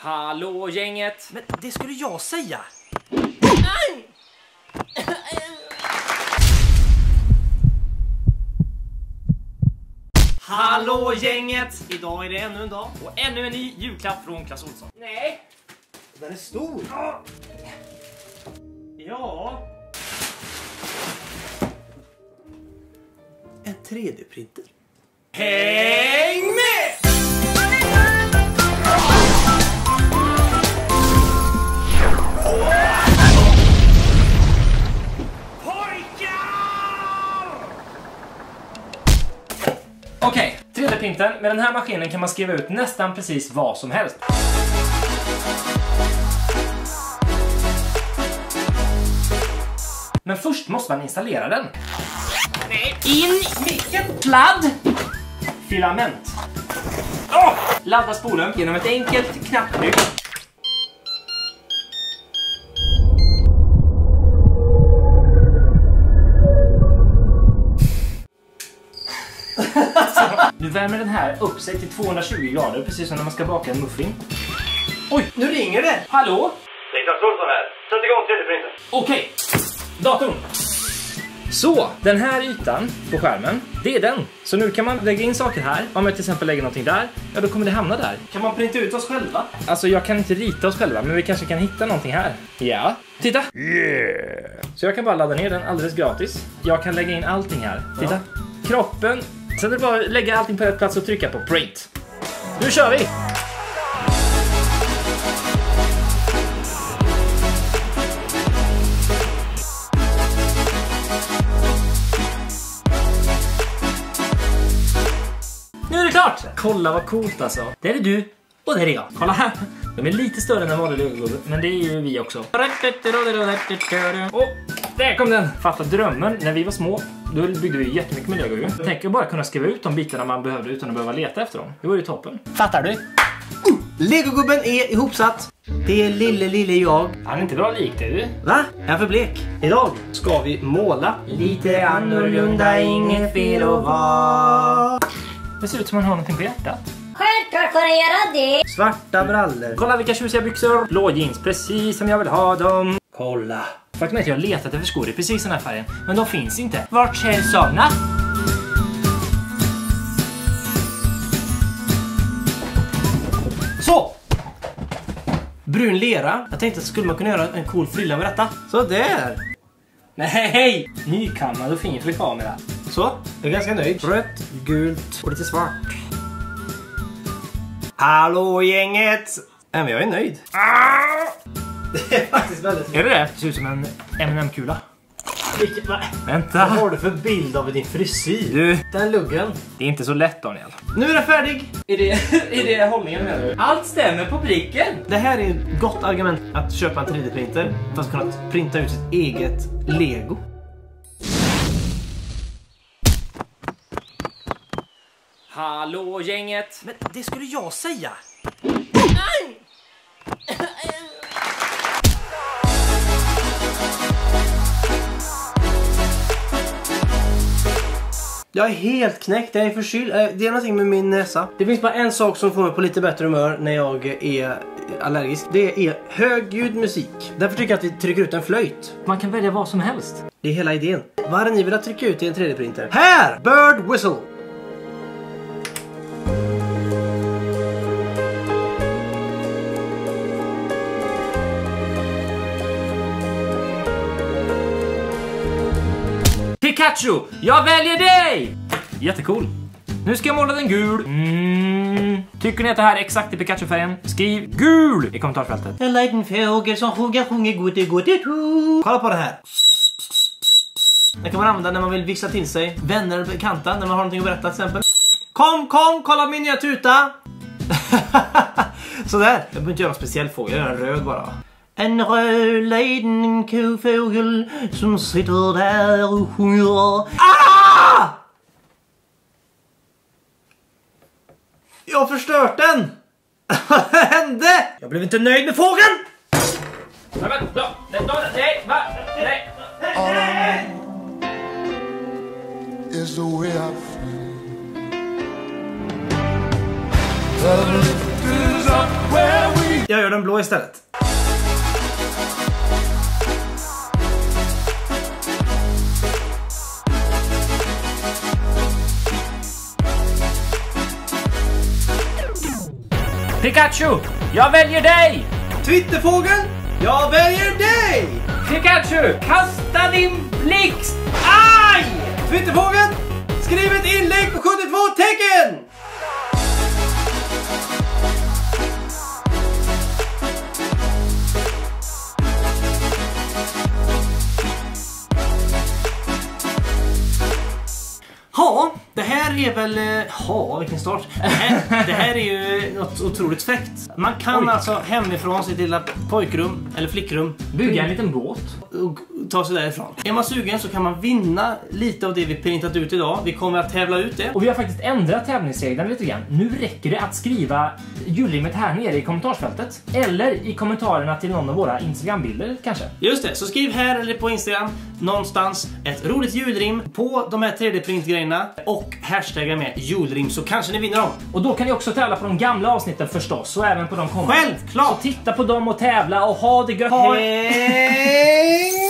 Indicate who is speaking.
Speaker 1: Hallå gänget!
Speaker 2: Men det skulle jag säga. Hallå gänget! Idag är det ännu en dag.
Speaker 1: Och ännu en ny julklapp från Clas Ohlson.
Speaker 2: Nej! Den är stor. Ja. En 3D-printer.
Speaker 1: Häng med! Okej, 3D-printern. Med den här maskinen kan man skriva ut nästan precis vad som helst. Men först måste man installera den. In i en pladd. Filament. Ladda spolen genom ett enkelt knapptryck. Nu värmer den här upp sig till 220 grader, precis som när man ska baka en muffin.
Speaker 2: Oj, nu ringer det!
Speaker 1: Hallå?
Speaker 3: Det är Clas Ohlson här. Sätt igång 3D-printern.
Speaker 1: Okej, datorn. Så, den här ytan på skärmen, det är den. Så nu kan man lägga in saker här. Om jag till exempel lägger någonting där, ja då kommer det hamna där.
Speaker 2: Kan man printa ut oss själva?
Speaker 1: Alltså jag kan inte rita oss själva, men vi kanske kan hitta någonting här. Ja, titta! Yeah. Så jag kan bara ladda ner den alldeles gratis. Jag kan lägga in allting här. Titta. Kroppen. Sen är det bara att lägga allting på rätt plats och trycka på print. Nu kör vi! Nu är det klart! Kolla vad coolt alltså. Det är du och det är jag. Kolla här. De är lite större än en vanlig legogubbe, men det är ju vi också. Och där kom den. Fatta drömmen. När vi var små, då byggde vi jättemycket med lego. Tänk att bara kunna skriva ut de bitarna man behövde utan att behöva leta efter dem. Det var ju toppen. Fattar du?
Speaker 2: Legogubben är ihopsatt. Det är lille jag.
Speaker 1: Han är inte bra lik det, du.
Speaker 2: Va? Jag är för blek. Idag ska vi måla. Lite annorlunda, inget fel att vara.
Speaker 1: Det ser ut som man har någonting på hjärtat.
Speaker 4: Självklart får jag göra det.
Speaker 2: Svarta brallor.
Speaker 1: Kolla vilka tjusiga byxor. Blå jeans, precis som jag vill ha dem.
Speaker 2: Kolla.
Speaker 1: Faktum är att jag har letat efter skor i precis den här färgen, men de finns inte. Vart säljs såna?
Speaker 2: Så! Brun lera. Jag tänkte att skulle man kunna göra en cool frilla med detta. Så där.
Speaker 1: Nej! Nykammad och fin kamera.
Speaker 2: Så, jag är ganska nöjd. Rött, gult och lite svart. Hallå gänget! Men jag är nöjd. Det är faktiskt väldigt.
Speaker 1: Är det det? Det ser ut som en M&M-kula. Vänta.
Speaker 2: Vad har du för bild av din frisyr?
Speaker 1: Du,
Speaker 2: Den luggen.
Speaker 1: det är inte så lätt, Daniel.
Speaker 2: Nu är det färdig.
Speaker 1: Är det hållningen med du? Allt stämmer på pricken.
Speaker 2: Det här är ett gott argument att köpa en 3D-printer för att kunna printa ut sitt eget Lego.
Speaker 1: Hallå gänget.
Speaker 2: Men det skulle jag säga. Jag är helt knäckt, jag är förkyld. Det är någonting med min näsa. Det finns bara en sak som får mig på lite bättre humör när jag är allergisk. Det är högljudd musik. Därför tycker jag att vi trycker ut en flöjt.
Speaker 1: Man kan välja vad som helst.
Speaker 2: Det är hela idén. Vad hade ni velat trycka ut i en 3D-printer? Här! Bird whistle!
Speaker 1: Pikachu, jag väljer dig! Jättecool. Nu ska jag måla den gul. Tycker ni att det här är exakt i Pikachu-färgen? Skriv gul i kommentarsfältet.
Speaker 2: En liten fågel som sjunger gode. Kolla på det här. Den kan man använda när man vill vissla till sig vänner och bekanta, när man har någonting att berätta till exempel. Kom, kolla min nya tuta. Sådär. Jag behöver inte göra en speciell fågel, jag gör en röd bara. En röd liten kofågel som sitter där och sjunger. Ah! Jag har förstört den! Vad hände? Jag blev inte nöjd med fågeln!
Speaker 1: Nej, va? Nej.
Speaker 5: Is the way I feel.
Speaker 2: Jag gör den blå istället.
Speaker 1: Pikachu, jag väljer dig!
Speaker 2: Twitterfågeln, jag väljer dig!
Speaker 1: Pikachu, kasta din blixt!
Speaker 2: Aj! Twitterfågeln, skriv ett inlägg på 72 tecken! Ja, det här är väl... Ja, vilken start. Det här är ju något otroligt fräckt. Man kan alltså hemifrån sitt lilla pojkrum eller flickrum
Speaker 1: Bygga en liten båt.
Speaker 2: och ta sig därifrån. Är man sugen så kan man vinna lite av det vi printat ut idag. Vi kommer att tävla ut det.
Speaker 1: Och vi har faktiskt ändrat tävlingsreglerna lite grann. Nu räcker det att skriva julrimmet här nere i kommentarsfältet. Eller i kommentarerna till någon av våra Instagram-bilder kanske.
Speaker 2: Just det, så skriv här eller på Instagram någonstans ett roligt julrim på de här 3D-printgrejerna och hashtagga med julrim så kanske ni vinner dem.
Speaker 1: Och då kan ni också tävla på de gamla avsnitten förstås och även på de kommande.
Speaker 2: Självklart!
Speaker 1: Så titta på dem och tävla och ha det gött.
Speaker 2: Hej!